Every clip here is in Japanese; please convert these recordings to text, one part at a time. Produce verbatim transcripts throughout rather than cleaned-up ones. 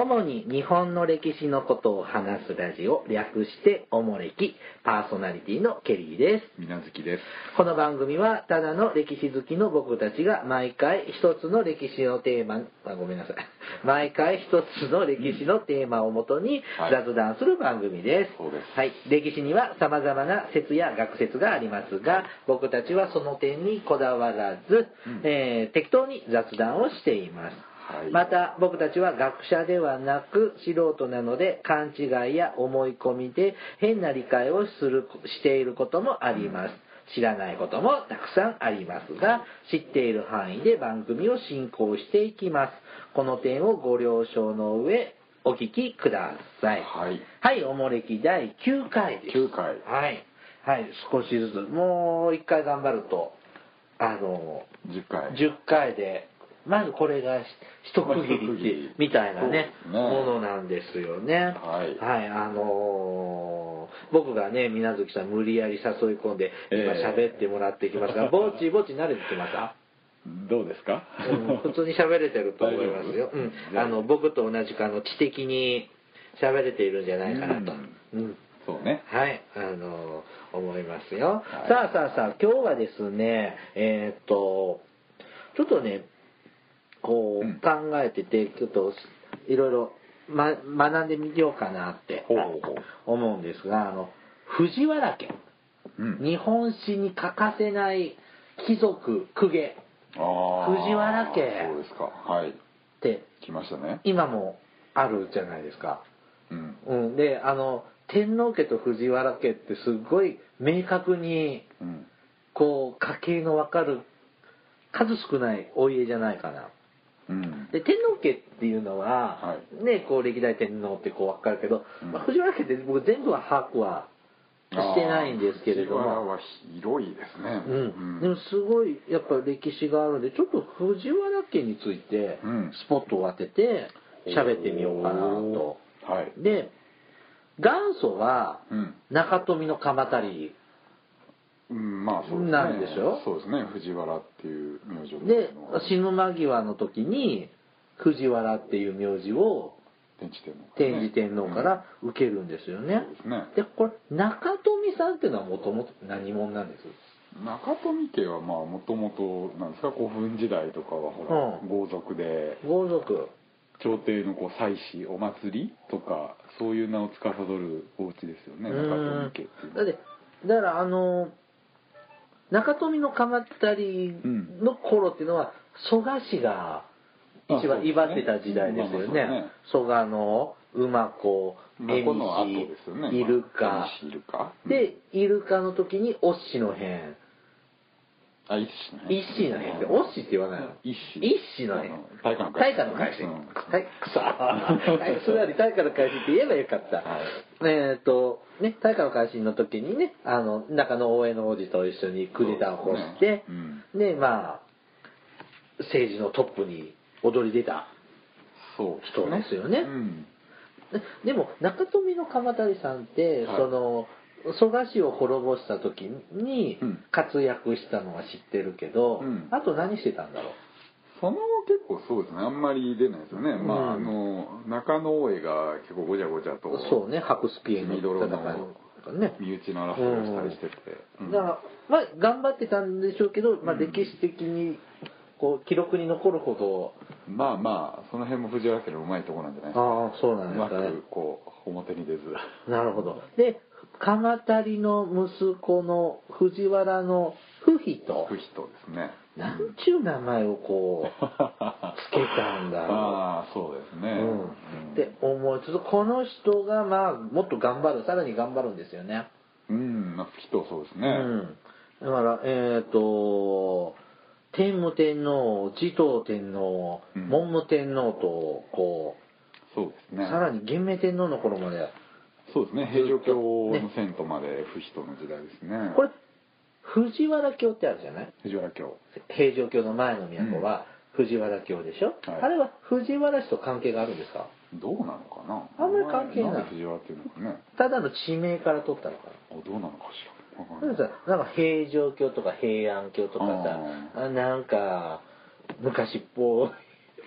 主に日本の歴史のことを話すラジオ、略しておもれき、パーソナリティのケリーです。 みなずきです。 この番組はただの歴史好きの僕たちが毎回一つの歴史のテーマ、あ、ごめんなさい。毎回一つの歴史のテーマをもとに雑談する番組です。 そうです。 はい。歴史には様々な説や学説がありますが、僕たちはその点にこだわらず、 うんえー適当に雑談をしています。 はい、 また僕たちは学者ではなく素人なので、勘違いや思い込みで変な理解をするしていることもあります。知らないこともたくさんありますが、知っている範囲で番組を進行していきます。この点をご了承の上お聞きください。 はい、 はい、おもれきだいきゅうかいです。 きゅうかい。 はいはい、少しずつもういっかい頑張るとあのじゅっかいじゅっかいでまずこれが一区切りってみたいなね、 ねものなんですよね。 はい、 はい、あのー、僕がね水無月さん無理やり誘い込んで今喋ってもらってきますが、えー、ぼちぼち慣れてきました。 どうですか？ うん、普通に喋れてると思いますよ。うん、あの僕と同じくあの知的に喋れているんじゃないかなと。うん、うん、 そうね。 はい、あのー、思いますよ。はい、さあさあさあ、今日はですね、えー、っとちょっとね。こう考えてて、ちょっといろいろ学んでみようかなって思うんですが、あの藤原家、うん、日本史に欠かせない貴族公家、藤原家そうですか、はい、 って来ましたね。 今もあるじゃないですか。 うんうん、で、あの天皇家と藤原家ってすごい明確に、うん、こう家系の分かる数少ないお家じゃないかな。うん、で天皇家っていうのは、はい、ね、こう歴代天皇ってこう分かるけど、うんまあ、藤原家って僕全部は把握はしてないんですけれども、 藤原は広いですね、 うんうん、でもすごいやっぱ歴史があるんで、ちょっと藤原家についてスポットを当てて喋ってみようかなと、 うんはい、 で元祖は中富の鎌足りうん、まあそうですね。 なんでしょ？ そうですね。藤原っていう名字で死ぬ間際の時に藤原っていう名字を天智天皇、ね、 天智天皇から受けるんですよね。 そうですね。 でこれ中富さんっていうのはもともと何者なんです？ 中富家はまあもともとなんですか、古墳時代とかはほら、うん、豪族で豪族朝廷のこう祭祀お祭りとかそういう名を司るお家ですよね、中富家っていう。 だってだからあの中富の鎌足りの頃っていうのは蘇我氏が一番威張ってた時代ですよね。蘇我の馬子、蝦夷、イルカでイルカの時に乙氏の変。 あ、一子の変って乙氏って言わないの？ 一子。 一子の変。 大化の改新。はい、くそ。それより大化の改新って言えばよかった。えっとね、大化の改新の時にね、あの中野大江の王子と一緒にクーデターを起こして、でまあ政治のトップに躍り出た人ですよね。でも中富の鎌足りさんってその蘇我氏を滅ぼした時に活躍したのは知ってるけど、あと何してたんだろう。 その後結構そうですね、あんまり出ないですよね。うん、まああの中野大江が結構ごちゃごちゃとそうね、白スピエの戦いとかね、身内の争いをしたりしてて、 うん、だからまあ頑張ってたんでしょうけど、まあ、歴史的にこう記録に残るほど、 うん、まあまあその辺も藤原家のうまいところなんじゃないですか。 ああ、そうなんですかね。 うまくこう表に出ず。 なるほど。で鎌足りの息子の藤原の不比と不比とですね、 なんちゅう名前をこうつけたんだろう。 ああ、そうですね。 うん、で思いつつこの人がまあもっと頑張る、さらに頑張るんですよね。 うん、まあ不比とそうですね。 うん、だからえっ、ー、と天武天皇、持統天皇、うん、文武天皇とこう、 そうですね。 さらに元明天皇の頃まで。 そうですね。平城京の遷都まで不比との時代ですね。 これ藤原京ってあるじゃない？ 藤原京。 平城京の前の都は藤原京でしょ、うんはい、あれは藤原氏と関係があるんですか？ どうなのかな。 あんまり関係ない。 なんで藤原っていうのかね。 ただの地名から取ったのかな。 どうなのかしら。 なんかさ、なんか平城京とか平安京とかさ、あなんか昔っぽい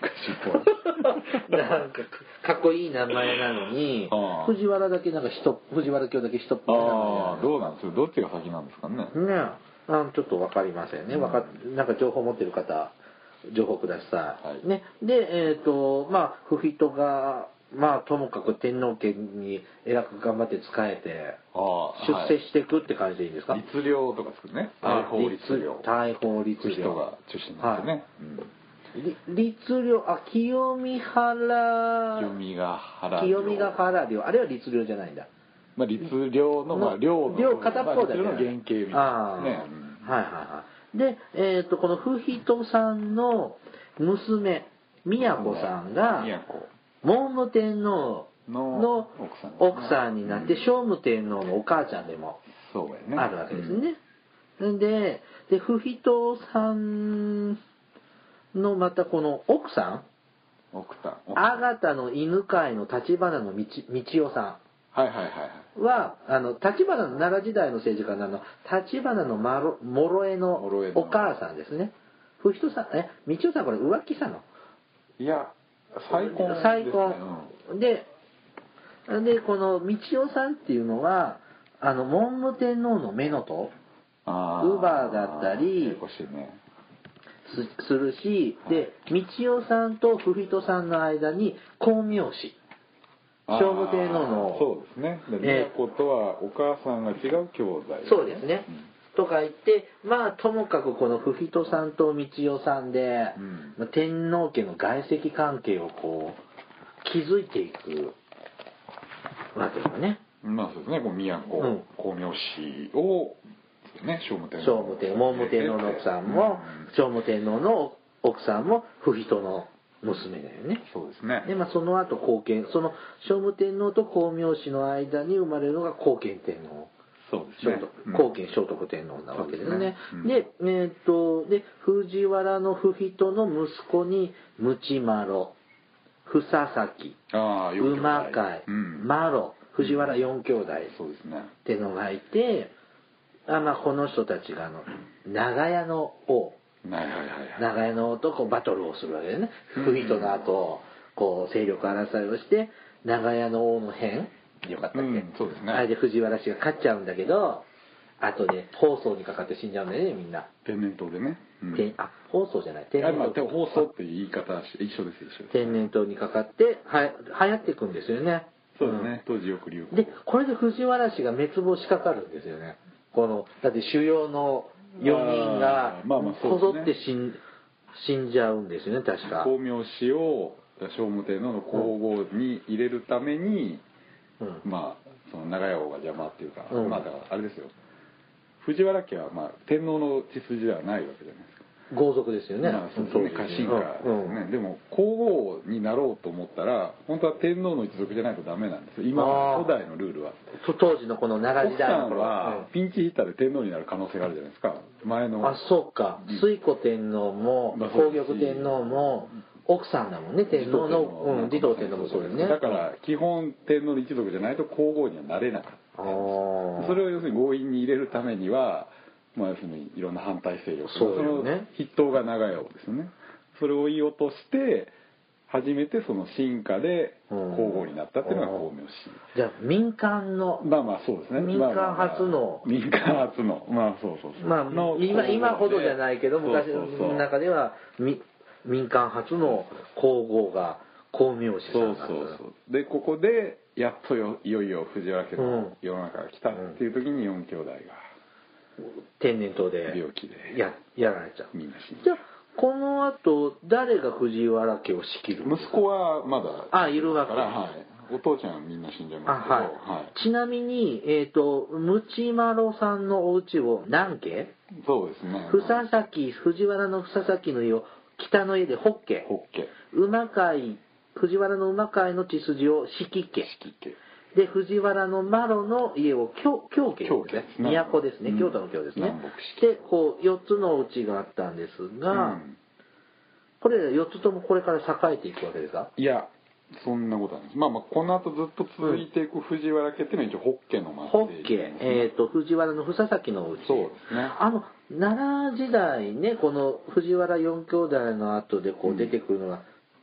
なんかかっこいい名前なのに藤原だけなんか人藤原京だけ人っぽい名前。 ああどうなんですか、どっちが先なんですかね。 ねあちょっと分かりませんね。わかなんか情報持ってる方情報ください。はい、ねでえっ、ー、とまあ不人がまあともかく天皇家に偉く頑張って仕えて出世していくって感じでいいんですか。 律令とか作るね。大法律令。 大法律令。 人が中心なんですよね。 はい、律令あ清見原清見ヶ原清見ヶ原領あれは律令じゃないんだ。 まあ律令のまあ領の領片方だけ、 まあ、律令の原型みたいなね。 あはいはいはい。でえっ、ー、とこの不人さんの娘宮子さんが宮子文武天皇の奥さんになって聖武天皇のお母ちゃんでもあるわけですね。でで不人さんのまたこの奥さん奥さんあがたの犬飼の立花の道夫さんはいはいはいはあの立花の奈良時代の政治家の立花の諸江のお母さんですね。不人さんえ道夫さんこれ浮気したの。 いや再婚再婚で、でこの道夫さんっていうのはあの文武天皇の乳母乳母だったりす, するし、はい、で道夫さんと不人さんの間に光明氏聖武天皇のそうですね宮子とはお母さんが違う兄弟、ね、 そうですね、うんとか言ってまあともかくこの不人さんと道夫さんで、うん、天皇家の外戚関係をこう築いていくわけですね。 まあそうですねこう宮子、うん、光明氏をね聖武天皇聖武天皇文武天皇の奥さんも、うん、聖武天皇の奥さんも不人の娘だよね。 そうですね。 でまあその後後見その聖武天皇と光明氏の間に生まれるのが後見天皇。 そうですね。 後見聖徳天皇なわけですね。で、えー、っとで藤原の不人の息子に鞭麿、房崎、馬飼、麻呂、藤原四兄弟ってのがいて、あまあこの人たちがあの長屋の王、長屋の王とこうバトルをするわけですね。不人の後こう勢力争いをして長屋の王の変。よかったっけ、うん、そうですね。あれで藤原氏が勝っちゃうんだけど後で放送にかかって死んじゃうんだよねみんな。 天然痘でね、 うん、あ放送じゃない天然痘、 まあ、放送っていう言い方は一緒です一緒です。 天然痘にかかっては流行っていくんですよね。 そうですね、うん、当時よく流行でこれで藤原氏が滅亡しかかるんですよね。このだって主要のよにんがこぞって死ん、死んじゃうんですよね確か。 光明氏を聖武天皇の皇后に入れるために、うん、まあその長屋王が邪魔っていうか、うん、まあだからあれですよ藤原家はまあ天皇の血筋ではないわけじゃないですか。 豪族ですよね。 まあそうですね家臣家ですね、うんうん、でも皇后になろうと思ったら本当は天皇の一族じゃないとダメなんですよ今初代のルールは。 当時のこの奈良時代の頃はピンチヒッターで天皇になる可能性があるじゃないですか前の。 あそうか推古天皇も皇玉天皇も奥さんだもんね天皇のうん持統天皇もそうですね。 だから基本天皇の一族じゃないと皇后にはなれなかった。それを要するに強引に入れるためにはまあ要するにいろんな反対勢力そうよね、 その筆頭が長屋王ですよね。それを言い落として初めてその進化で皇后になったっていうのが光明氏。 じゃあ民間のまあまあそうですね民間初の、 まあまあ、民間初のまあそうそうそうまあ今今ほどじゃないけど昔の中ではみ民間初の皇后が光明氏さんだった。 そうそうそうでここでやっとよいよいよ藤原家の世の中が来たっていう時によん兄弟が天然痘で病気でや, やられちゃう。 みんな死んじゃあこの後誰が藤原家を仕切るんですか。 息子はまだあいるわけ、 はい、お父ちゃんはみんな死んじゃいますけど、 はいはい、ちなみに、えーと、鞭麿さんのお家を何家。 そうですね房崎藤原の房崎の家を北の家で北家馬飼藤原の馬飼の血筋を四季家で藤原の麻呂の家を京家ですね都ですね、うん、京都の京ですね。でこうよっつのお家があったんですが、うん、これよっつともこれから栄えていくわけですか。 いやそんなことないです。まあまあこの後ずっと続いていく藤原家っていうのは一応北家の末裔、ね、北家、えーと藤原の房崎のうち。 そうですね。 あの奈良時代ねこの藤原四兄弟の後でこう出てくるのが、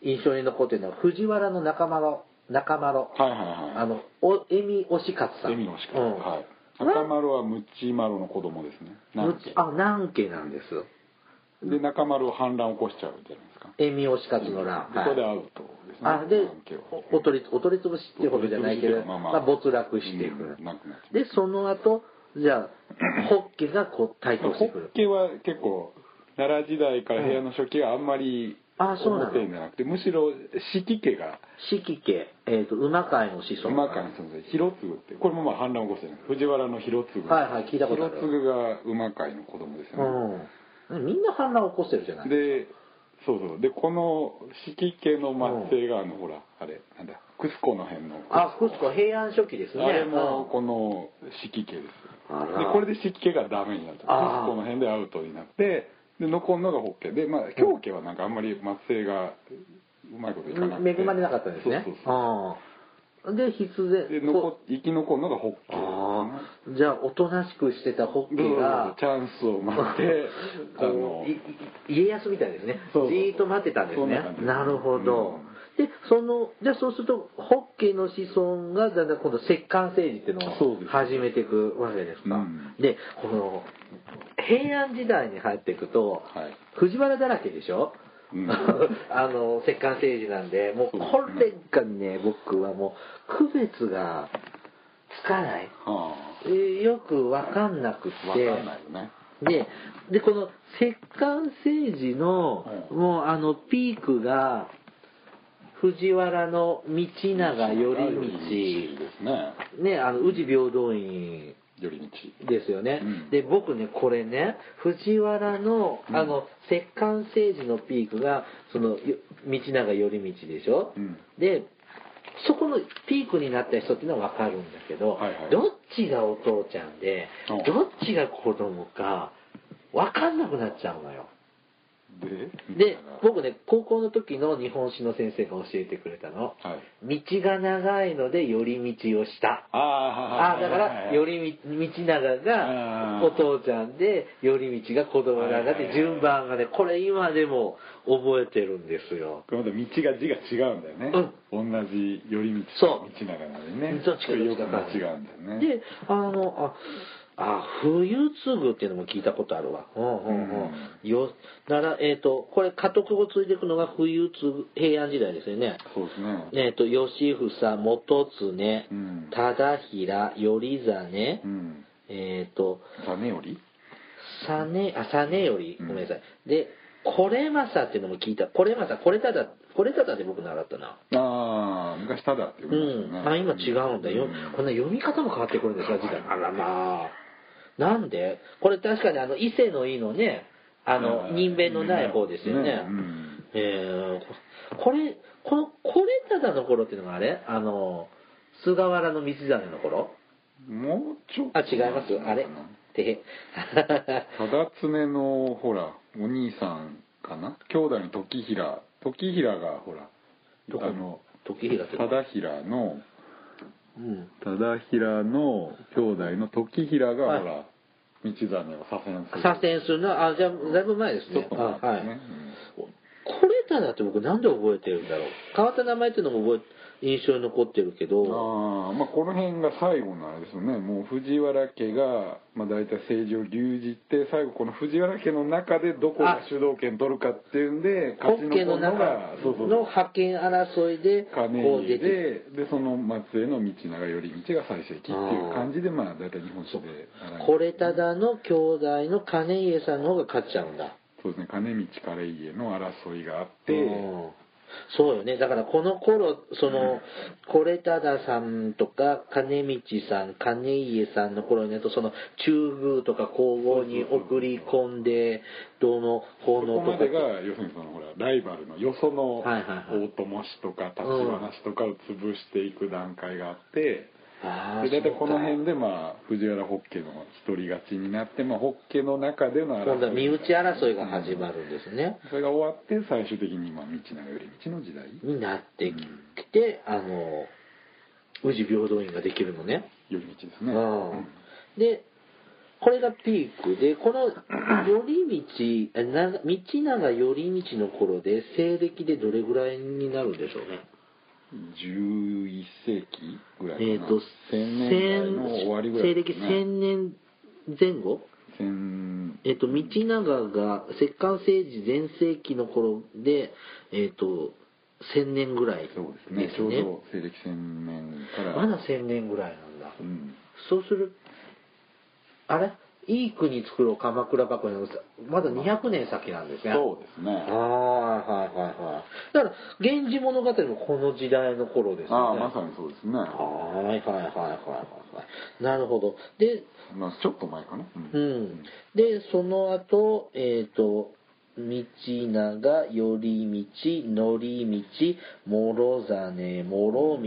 印象に残ってるのは藤原の中丸中丸、 はいはいはい、 あのお恵美推し勝さん、 恵美推し勝、うん、はい、中丸はムチマロの子供ですね。 南家、あ、南家なんです。 で中丸を反乱を起こしちゃうじゃないですか。 恵美推し勝の乱、 ここでアウトですね。 あでお取りお取り潰しっていうことじゃないけど、まあまあ、没落していく、うん、でその後じゃあホッケがこう台頭してくる。 ホッケは結構奈良時代から平安の初期はあんまり表にじゃなくて、むしろ四季家が四季家、えー、と馬飼の子孫馬飼の子孫で広次ってこれもまあ反乱を起こしてる藤原の広次、 はいはい、聞いたことある。 広次が馬飼の子供ですよね、 うん、みんな反乱を起こしてるじゃないでそうそうでこの四季家の末裔があの、うん、ほらあれなんだクスコの辺のあクスコ平安初期ですね。 あれもこの四季家です。でこれで四季家がダメになった。クスコの辺でアウトになってで残るのがホッケで、まあ京家はなんかあんまり末裔がうまいこといかなくて恵まれなかったんですね。 そうそうそうで必然で残生き残るのがホッケ、 あじゃあおとなしくしてたホッケがチャンスを待ってあの家康みたいですね。じーっと待ってたんですね。なるほど、うん、でそのじゃあそうするとホッケの子孫がだんだん今度摂関政治っていうのを始めていくわけですか。うん、でこの平安時代に入っていくと、はい、藤原だらけでしょ。うん、あの摂関政治なんでもうこれがね僕はもう区別がつかない、はあ、よく分かんなくて分かんないよね。 ででこの摂関政治の、うん、もうあのピークが藤原の道長頼道ですね。ねあの宇治平等院寄り道ですよね、 うん、 で僕ねこれね藤原のあの摂関政治のピークがその道長寄り道でしょ、うん、でそこのピークになった人っていうのは分かるんだけど、はいはい、どっちがお父ちゃんでどっちが子供か分かんなくなっちゃうのよ。 で, で僕ね高校の時の日本史の先生が教えてくれたの、はい、道が長いので寄り道をしたああだから寄り道道長がお父ちゃんで寄り道が子供なんだって順番がねこれ今でも覚えてるんですよ。 これまた道が字が違うんだよね、うん、同じ寄り道と道長なのにねどっちかどっちか違うんだよね。 であのああ、冬継っていうのも聞いたことあるわ。うんうんうん。よ、なら、えっ、ー、と、これ、家督を継いでいくのが冬継平安時代ですよね。 そうですね。 えっ、ー、と、吉房、元常、うん、忠平、頼実、うん、えっ、ー、と、 実頼実、あ、実頼、ごめんなさい。うん、で、これまさっていうのも聞いた。これまさ、これただ、これただで僕習ったな。 ああ、昔ただって言いましたね。 うん。あ、今違うんだよ。うん、こんな読み方も変わってくるんですか、時代。あらまあ。なんでこれ確かにあの伊勢の伊のねあの人弁のない方ですよね。ねうん、えー、これこのこれただの頃っていうのがあれあの菅原道真の頃もうちょっとあ違いますあれて忠常のほらお兄さんかな兄弟の時平時平がほらあの時平って忠平のうん、忠平の兄弟の時平がほら道真を左遷する左遷するのはあじゃあだいぶ前ですね。ちょっと前ですね、はい、うん、これただって僕なんで覚えてるんだろう。変わった名前っていうのも覚え印象に残ってるけどあ、まあ、この辺が最後のあれですよね。もう藤原家が、まあ、大体政治を牛耳って最後この藤原家の中でどこが主導権取るかっていうんで勝ち残るのがの覇権争いでこう出てでその末裔の道長頼道が最盛期っていう感じでまあ大体日本史でこれただの兄弟の兼家さんの方が勝っちゃうんだ。 そうですね。兼道兼家の争いがあってそうよね。だからこの頃そのこれたださんとか兼道さん兼家さんの頃になるとその中宮とか皇后に送り込んでどの奉納とかそこまでが要するにそのほらライバルのよその大友氏とか立花氏とかを潰していく段階があって、で大体この辺でまあ藤原北家の独り勝ちになって、まあ、北家の中での争い今度は身内争いが始まるんですね、 うん、それが終わって最終的にまあ道長寄り道の時代になってきて、うん、あの宇治平等院ができるのね。 寄り道ですね、 うん、でこれがピークで、この頼道、な道長頼道の頃で西暦でどれぐらいになるんでしょうね。 じゅういっ世紀ぐらいかな。 えっ、ー、とせんねん代の終わりぐらいですね。 西暦せんねんぜん後。えっ、ー、と道長が摂関政治全盛期の頃で、えっ、ー、とせんねんぐらいですね。 そうですね。ちょうど西暦せんねんから。 まだせんねんぐらいなんだ。 うん、 そうするあれいい国作ろう鎌倉幕府のまだにひゃくねん先なんですね。 そうですね。 ああはいはいはい。だから「源氏物語」もこの時代の頃ですよね。 ああまさにそうですね。はいはいはいはいはいはい。なるほど。で、 まあちょっと前かな。 うん。うん、でその後えっ、ー、と道長、頼道、則道、諸実、諸道、忠真、忠道、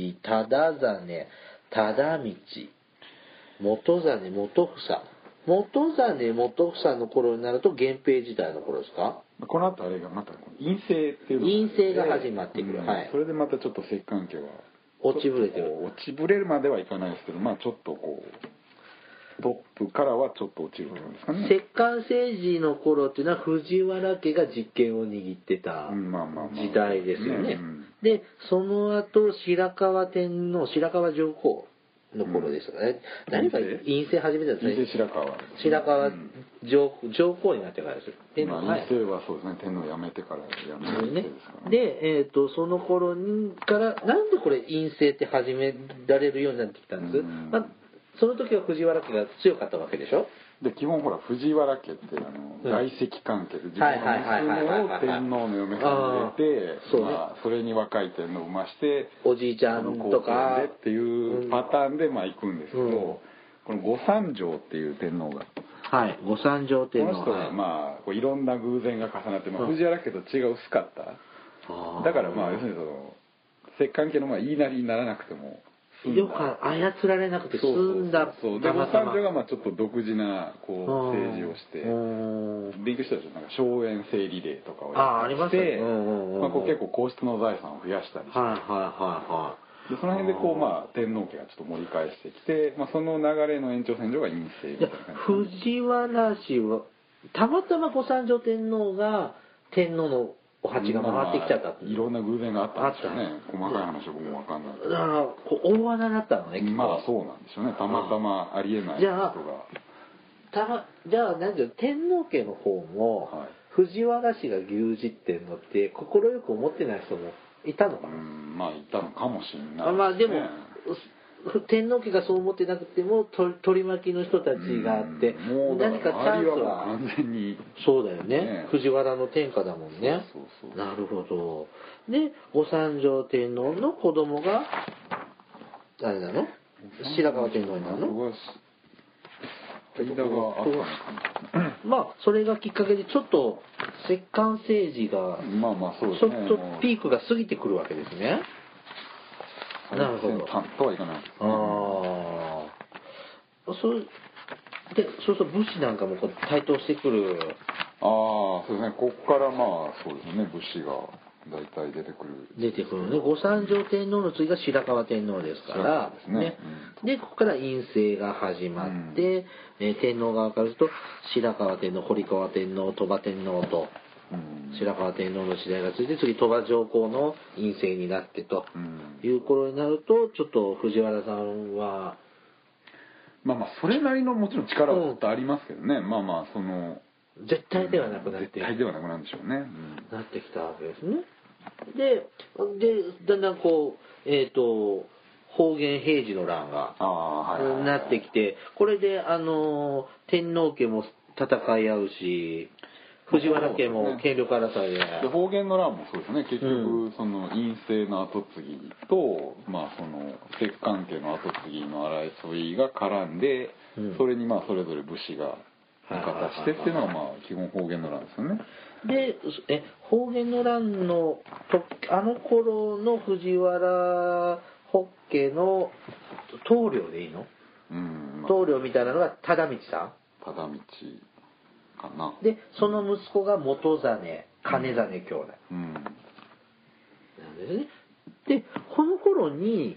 元真、元房。元真、元房の頃になると源平時代の頃ですか？ この後あれがまた院政っていうのが院政が始まってくる、 うん、 はい。 それでまたちょっと摂関家が落ちぶれてる。 落ちぶれるまではいかないですけど、まあちょっとこうトップからはちょっと落ちるっていうんですかね。 摂関政治の頃っていうのは藤原家が実権を握ってた時代ですよね。でその後白河天皇、白河上皇の頃ですかね。うん、何か院政始めたんですね。 院政白河、 白河上、上皇になってからですよ。 天皇、まあ、院政はそうですね。天皇辞めてから辞めてね。で、えっ、ー、とその頃にからなんでこれ院政って始められるようになってきたんです。うん、まあその時は藤原家が強かったわけでしょ。 で基本ほら藤原家ってあの、うん、外戚関係で自分の娘を天皇の嫁さんに入れて、そ,、まあ、それに若い天皇を産ましておじいちゃんとかでっていうパターンでまあ行くんですけど、うん、この御三条っていう天皇がはい御三条天皇この人がまあこういろんな偶然が重なって、まあ、藤原家と血が薄かった、うん、だからまあ要するにその摂関家のまあ言いなりにならなくてもよく操られなくて済んだ。 そうそうそう。で御三条がまあちょっと独自なこう政治をして勉強したでしょ。なんか荘園整理令とかをやって、まあこう結構皇室の財産を増やしたりして、 はいはいはいはい。 でその辺でこうまあ天皇家がちょっと盛り返してきて、まあその流れの延長線上が院政みたいな感じ。 藤原氏はたまたま御三条天皇が天皇のお鉢が回ってきちゃった、まあ、いろんな偶然があったんでしょうね。細かい話は僕も分かんないけど。 だからこう大穴だったのね。 まあそうなんでしょうね。たまたまありえない人が。 じゃあたじゃあ何ていうの天皇家の方も、はい、藤原氏が牛耳ってんのって快く思ってない人もいたのかな。 うんまあいたのかもしれないですね。 あまあでも天皇家がそう思ってなくても取り巻きの人たちがあって何かチャンスは完全にそうだよね、ね藤原の天下だもんね。 そうそうそうなるほど。で御三条天皇の子供が誰なの？白河天皇になるの？ 間があったのかまあそれがきっかけでちょっと摂関政治がまあまあそうですねちょっとピークが過ぎてくるわけですね。なるほど。 とはいかないです、ね。 ああ。そうで、そうそう武士なんかもこう台頭してくる。 ああ、そうですね。ここからまあそうですね。武士が大体出てくる。 出てくるね。御三条天皇の次が白河天皇ですから。 ですね。ねうん、でここから院政が始まって、うんえー、天皇側からすると白河天皇、堀川天皇、鳥羽天皇と。白河天皇の時代が続いて次鳥羽上皇の院政になってという頃になるとちょっと藤原さんはまあまあそれなりのもちろん力はずっとありますけどね、うん、まあまあその絶対ではなくなって絶対ではなくなるんでしょうね、うん、 なってきたわけですね。ででだんだんこうえっ、ー、と保元平治の乱がなってきてこれであの天皇家も戦い合うし藤原家も権力争いで、 で保元の乱もそうですね結局、うん、その院政の後継ぎと、まあ、その摂関家の後継ぎの争いが絡んで、うん、それにまあそれぞれ武士が味方してっていうのがまあ基本保元の乱ですよね。 でえ保元の乱のとあの頃の藤原北家の棟梁でいいの、うんまあ、棟梁みたいなのが忠道さん忠道かな。 でその息子が元実金実兄弟、うん、なんですね。でこの頃に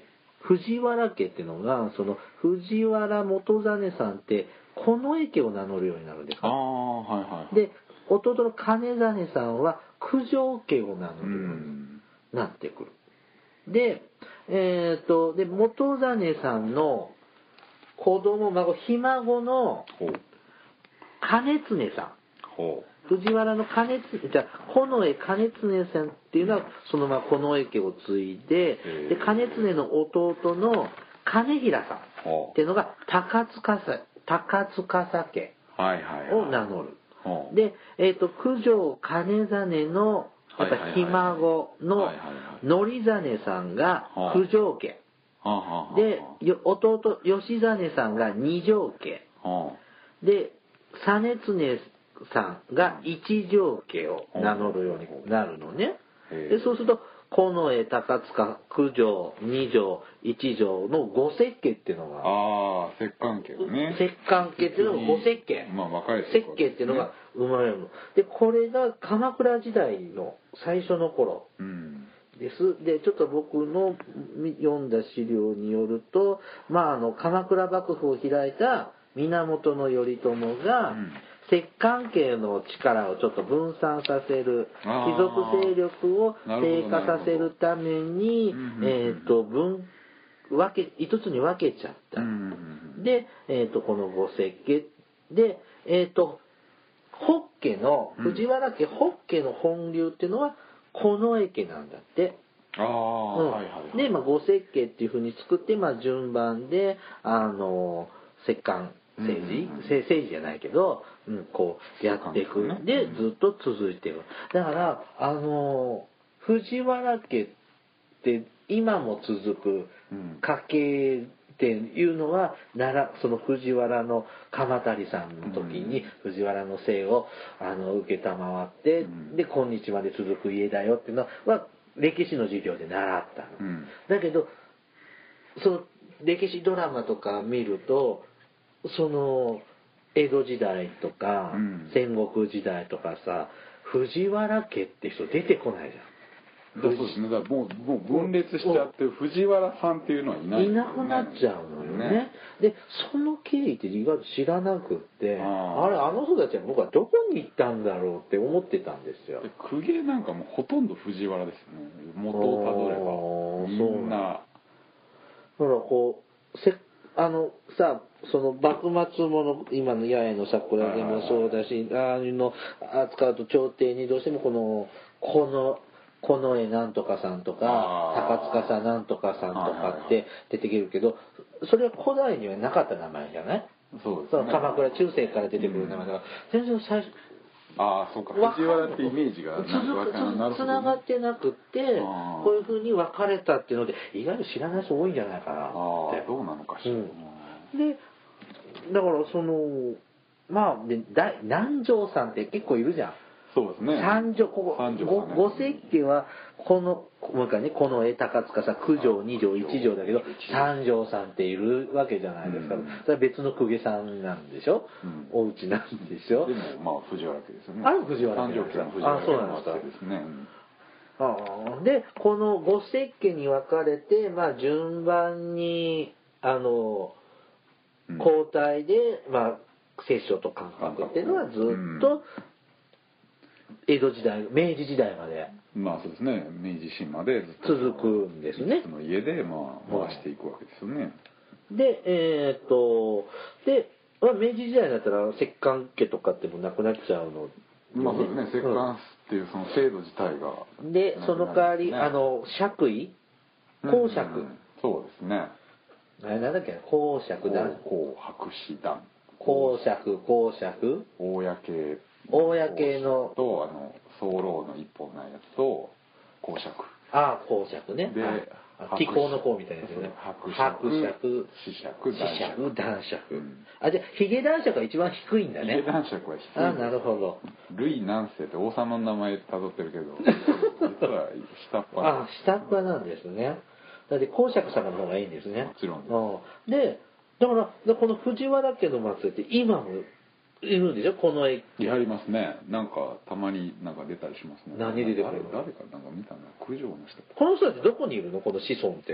藤原家っていうのがその藤原元実さんって近衛家を名乗るようになるんですか。 ああ、はいはい。 で弟の金実さんは九条家を名乗るようになってくる。で、えっとで元実さんの子供孫ひ孫の金常さん。 ほう。 藤原の金常、じゃあ近衛金常さんっていうのはそのまま近衛家を継いで、で金常の弟の金平さんっていうのが高塚さ高塚家を名乗る。で、えっと九条金実のやっぱひ孫の則実さんが九条家。で弟義実さんが二条家。で実常さんが一条家を名乗るようになるのね。でそうすると近衛高塚九条二条一条の五石家っていうのが、 ああ摂関家ね、 摂関家っていうのが五石家、 まあ若い石家っていうのが生まれるので、これが鎌倉時代の最初の頃です。でちょっと僕の読んだ資料によると、まああの鎌倉幕府を開いた源頼朝が、うん摂関家の力をちょっと分散させる、貴族勢力を低下させるために、えっと分分け一つに分けちゃった。で、えっとこの五石家で、えっと北家の藤原家北家の本流っていうのは近衛家なんだって。 ああ、うん、はいはい、はい。 で、まあ五石家っていう風に作って、まあ順番であの摂関政治、政治じゃないけど、うん、こうやっていく、ね、でずっと続いてる。だからあの藤原家って今も続く家系っていうのは、奈良その藤原の鎌足さんの時に藤原の姓をあの受けたまわって、うん、で今日まで続く家だよっていうのは歴史の授業で習ったの。うん、だけどその歴史ドラマとか見るとその江戸時代とか、うん、戦国時代とかさ藤原家って人出てこないじゃん。 そうですね。だからもうもう分裂しちゃって藤原さんっていうのはいない、 ね、いなくなっちゃうのよね。ねでその経緯って意外と知らなくってああれあの人たちは僕はどこに行ったんだろうって思ってたんですよ。 公家なんかもうほとんど藤原ですね。元をたどればみんな。 ほらこうせあのさその幕末もの今の八重の桜でもそうだしああいうの扱うと朝廷にどうしてもこのこの近衛なんとかさんとか高塚さんなんとかさんとかって出てくるけどそれは古代にはなかった名前じゃない。 そうですね。 鎌倉中世から出てくる名前だから全然最初ああそうか藤原ってイメージがつながってなくってこういう風に分かれたっていうので意外と知らない人多いんじゃないかなって。 ああどうなのかしら、うん、 でだからそのまあで南條さんって結構いるじゃん。 そうですね。 三条ここ五石家はこのもう一回ねこの高塚さん九条二条一条だけど三条さんっているわけじゃないですか。うん、それは別の公家さんなんでしょ。うん、お家なんでしょ。 でもまあ藤原家ですよね。 あれ藤原家。 三条家の藤原家。 あそうなんですね。 ああでこの五石家に分かれてまあ順番にあの交代で、うん、まあ摂政と感覚っていうのはずっと、うん江戸時代明治時代までまあそうですね明治維新までずっと続くんですね。 その家でまあ回していくわけですよね。 でえー、っとで、まあ、明治時代だったら摂関家とかってもなくなっちゃうの、ね、 まあそうですね摂関っていうその制度自体が、 うん、でその代わりあの爵位公爵、うんうん、 そうですねあれなんだっけ公爵だ公博士団公爵公爵公公のとあの早漏の一本のやつと公爵ああ公爵ねで気候の項みたいなやつね伯爵子爵子爵男爵、うん、あじゃあヒゲ男爵が一番低いんだね。 ヒゲ男爵は低い。 あなるほど。 ルイ何世って王様の名前たどってるけど実は下っ端あ下っ端なんですね。だって公爵様の方がいいんですね。 もちろんです。でだからこの藤原家の末裔って今もいるんでしょこの絵。 やりますね。なんかたまになんか出たりしますね。 何出てくるの？ 誰かなんか見たな九条の人。 この人たちどこにいるのこの子孫って。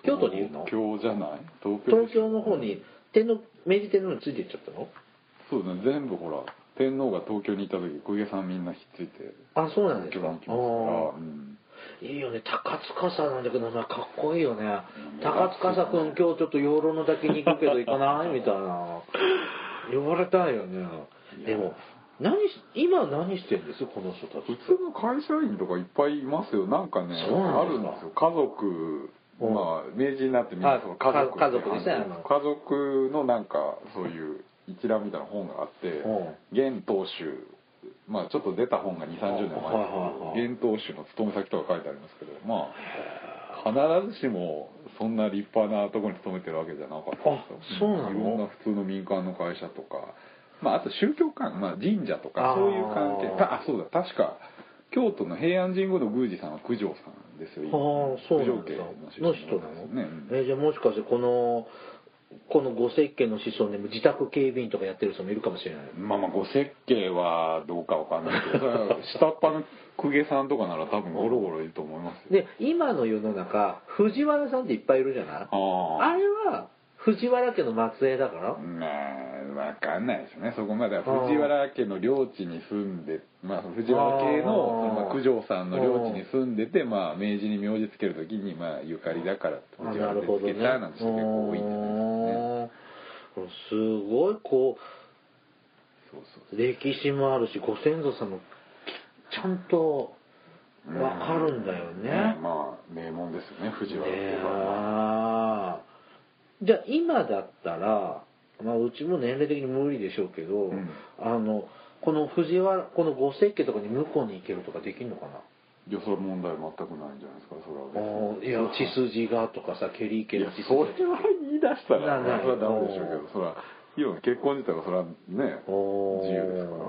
京都にいるの？ 東京じゃない？東京東京の方に天皇明治天皇についていっちゃったの？ そうだね、全部ほら天皇が東京にいた時公家さんみんなひっついてあ、そうなんですか。 東京に来ますから、うん、 いいよね、高司なんだけど名前かっこいいよね。高司君今日ちょっと養老の滝に行くけど行かないみたいな言われたいよね。でも何今何してんですこの人たち？ 普通の会社員とかいっぱいいますよ。なんかねあるんですよ。家族、まあ明治になってみんなその家族家族ですね。 家族のなんかそういう一覧みたいな本があって現当主、まあちょっと出た本がにじゅうさんじゅうねんまえですけど現当主の勤め先とか書いてありますけど、まあ必ずしもそんな立派なところに勤めてるわけじゃなかったですよ。 そうなの？ いろんな普通の民間の会社とか、まあ、あと宗教関係、まあ、神社とかそういう関係。ああそうだ、確か京都の平安神宮の宮司さんは九条さんですよ。 ああ、そうなんだ。の人なの？ね、うん、えー、じゃあもしかしてこのこの御設計の子孫でも自宅警備員とかやってる人もいるかもしれない。 まあまあ御設計はどうかわかんないけど下っ端の公家さんとかなら多分ゴロゴロいると思いますよ。で今の世の中藤原さんっていっぱいいるじゃない？ああれは藤原家の末裔だから？ まあ分かんないですね、そこまでは。藤原家の領地に住んで、まあ、藤原家の、まあ、九条さんの領地に住んでて、まあ、明治に名字つけるときに、まあ、ゆかりだから藤原でつけたなんて人結構多いんじゃないですかね。 すごいこう、そうそう歴史もあるしご先祖さんもちゃんと分かるんだよね。うん、ね、 まあ名門ですよね藤原家は。じゃあ今だったら、まあ、うちも年齢的に無理でしょうけど、うん、あのこの藤原この御設計とかに向こうに行けるとかできるのかな？ いやそれは問題全くないんじゃないですか。それは別にいや血筋がとかさケリー家の血筋それは言い出したらそれはダメでしょうけど、それは結婚自体はそれはね自由ですから。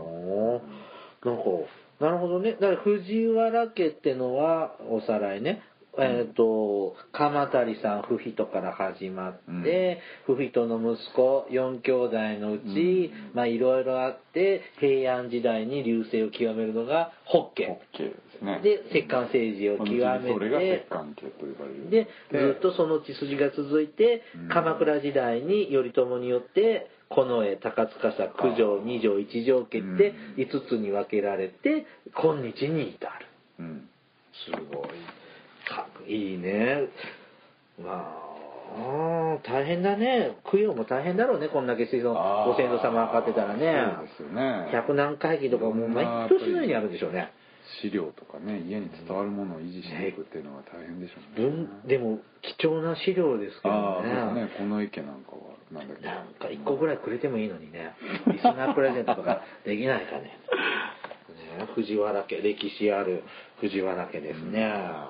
なんかなるほどね。だから藤原家ってのはおさらいね、えーと鎌足さんフヒトから始まって、うん、フヒトの息子よん兄弟のうち、うん、まあいろいろあって平安時代に隆盛を極めるのが北家ですね。 で摂関政治を極めて、 それが摂関家と呼ばれる。 でずっとその血筋が続いて、うん、鎌倉時代に頼朝によって近衛高司九条二条一条家っていつつに分けられて今日に至る、うん、すごいいいね。まあ大変だね。供養も大変だろうね。こんだけ水のご先祖様がかってたらね。 そうですよね。 百何回忌とかもう毎年のようにあるんでしょうね。 資料とかね、家に伝わるものを維持していくっていうのは大変でしょうね。 でも貴重な資料ですけどね。 ああ、ね、この池なんかはなんだっけ。 なんか一個ぐらいくれてもいいのにね。リスナープレゼントとかできないかね。ね、藤原家、歴史ある藤原家ですね。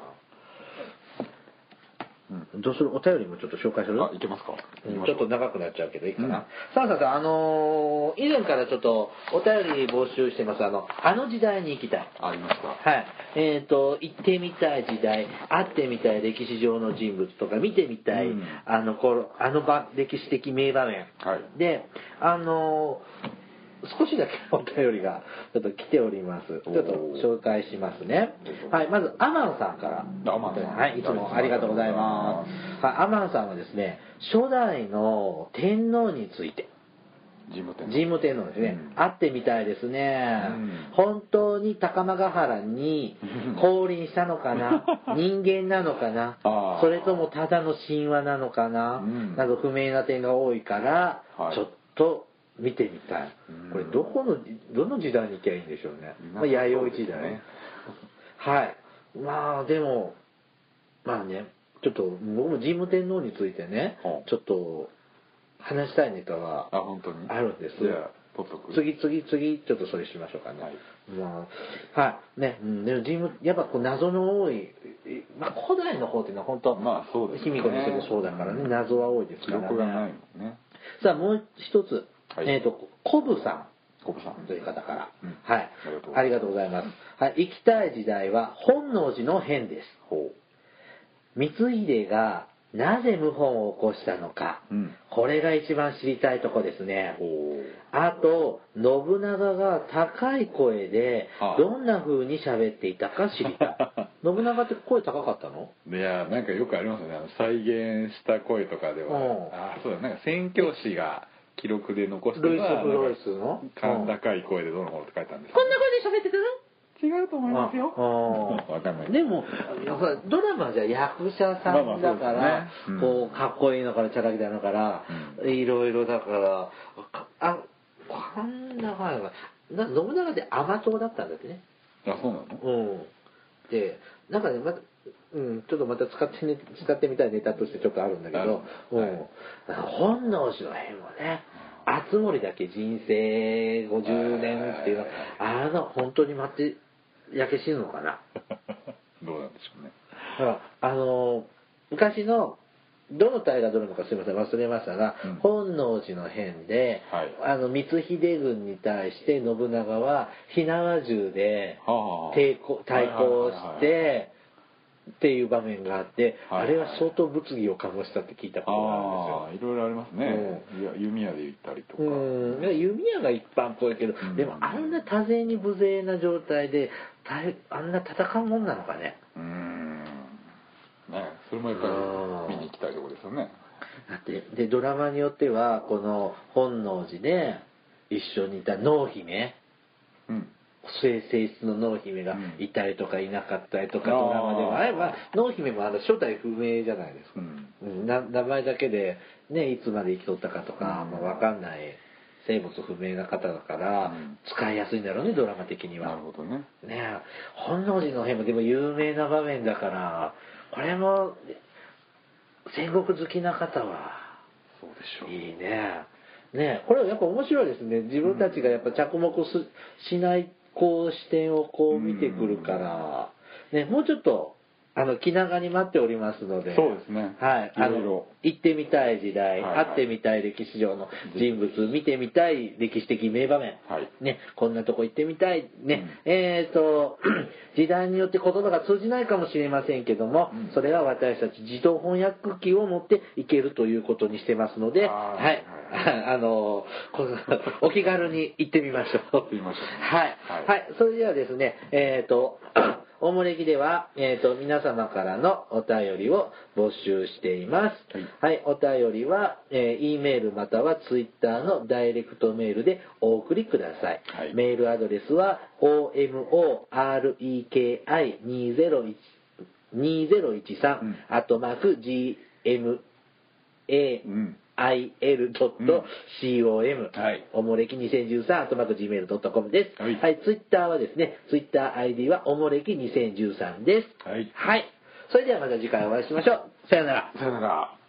うん、どうする？お便りもちょっと紹介する？ あ、いけますか？ うん、ちょっと長くなっちゃうけどいいかな。うん、さあさあさあ、あのー、以前からちょっとお便り募集してます。あのあの時代に行きたい。 ありました。 はい。えっ、ー、と行ってみたい時代、会ってみたい歴史上の人物とか見てみたい、うん、あの頃あの場歴史的名場面、はい、で、あのー。少しだけお便りがちょっと来ております。ちょっと紹介しますね。はい、まずアマンさんから。 アマンさん。 はい、いつもありがとうございます。はい、アマンさんはですね、初代の天皇について。 神武天皇。 神武天皇ですね。うん、会ってみたいですね。うん、本当に高間ヶ原に降臨したのかな人間なのかなそれともただの神話なのかな、うん、など不明な点が多いから、はい、ちょっと見てみたい。これどこのどの時代に行きゃいいんでしょうね。まあ、弥生時代ね。はい。まあでもまあね、ちょっと僕も神武天皇についてね、ちょっと話したいネタはあるんです。次次次ちょっとそれしましょうかね。はい。まあはいね、うん、でも神武やっぱこう謎の多い、まあ古代の方っていうのは本当まあそうですね。 卑弥呼にしてもそうだからね、謎は多いですからね。 記録がないもんね。 さあもう一つ。はい、えっ、ー、と、コブさん。 コブさん。 という方から。うん、はい。ありがとうございます。はい。行きたい時代は本能寺の変です。ほう。光秀がなぜ謀反を起こしたのか。うん、これが一番知りたいとこですね。ほう。あと、信長が高い声でどんな風に喋っていたか知りたい。 信長って声高かったの？ いやなんかよくありますよね、あの再現した声とかでは、うん、あそうだなんか宣教師が記録で残してたルイス・フロイスの高い声でどうのこうのって書いたんです、 こんな声で喋ってたの？ 違うと思いますよ。 わかんない。でもドラマじゃ役者さんだから、まあまあそうですね、うん、こうかっこいいのからチャラ気だのから、うん、いろいろだからあこんな声がな信長って甘党だったんだってね。 あそうなの？ うん。でなんかねまたうん、ちょっとまた使って、ね、使ってみたいネタとしてちょっとあるんだけど、うん、本能寺の変もね、熱護だけ人生ごじゅうねんっていうのは、あの本当に待って焼け死ぬのかな。 どうなんでしょうね。 だからあの昔のどの大河ドラマかすみません忘れましたが、うん、本能寺の変で、はい、あの光秀軍に対して信長は火縄銃で抵抗対抗してっていう場面があって、はいはい、あれは相当物議を醸したって聞いたことがあるんですよ。 あいろいろありますね、うん、いや弓矢で言ったりとか、 うん弓矢が一般っぽいけど、うん、でもあんな多勢に無勢な状態であんな戦うもんなのかね。 うんねそれもやっぱり見に行きたいところですよね。 だってでドラマによってはこの本能寺で一緒にいた濃姫、うん性質の濃姫がいたりとかいなかったりとか、ドラマではあれば濃姫もあの正体不明じゃないですか、うん、な名前だけで、ね、いつまで生きとったかとか、うんまあ、分かんない生物不明な方だから、うん、使いやすいんだろうねドラマ的には。 なるほどね。 ね本能寺の変もでも有名な場面だからこれも戦国好きな方はそうでしょういいね。ねこれはやっぱ面白いですね。自分たちがやっぱ着目 し, しないこう視点をこう見てくるから、ね、もうちょっとあの気長に待っておりますので、 そうですね、 はい、あの行ってみたい時代、はいはい、会ってみたい歴史上の人物、見てみたい歴史的名場面、はい、ね、こんなとこ行ってみたい、ねうん、えーと時代によって言葉が通じないかもしれませんけども、うん、それは私たち自動翻訳機を持っていけるということにしてますので、はい、あのお気軽に行ってみましょう。 行ってみましょう、ね、 はい、はいはい、それではですね、えーとおもれきでは、えーと、皆様からのお便りを募集しています。はい、はい、お便りは、えー、E メールまたは Twitter のダイレクトメールでお送りください。はい、メールアドレスは オーエムオーアールイーケーアイにせんじゅうさん アットマーク ジーエムエーアイエルドットコム、はい、おもれきにせんじゅうさんアットマークジーメールドットコム です。はい、はい、ツイッターはですね、ツイッター アイディー はおもれきにせんじゅうさんです。はい。はい。それではまた次回お会いしましょう。さよなら。 さよなら。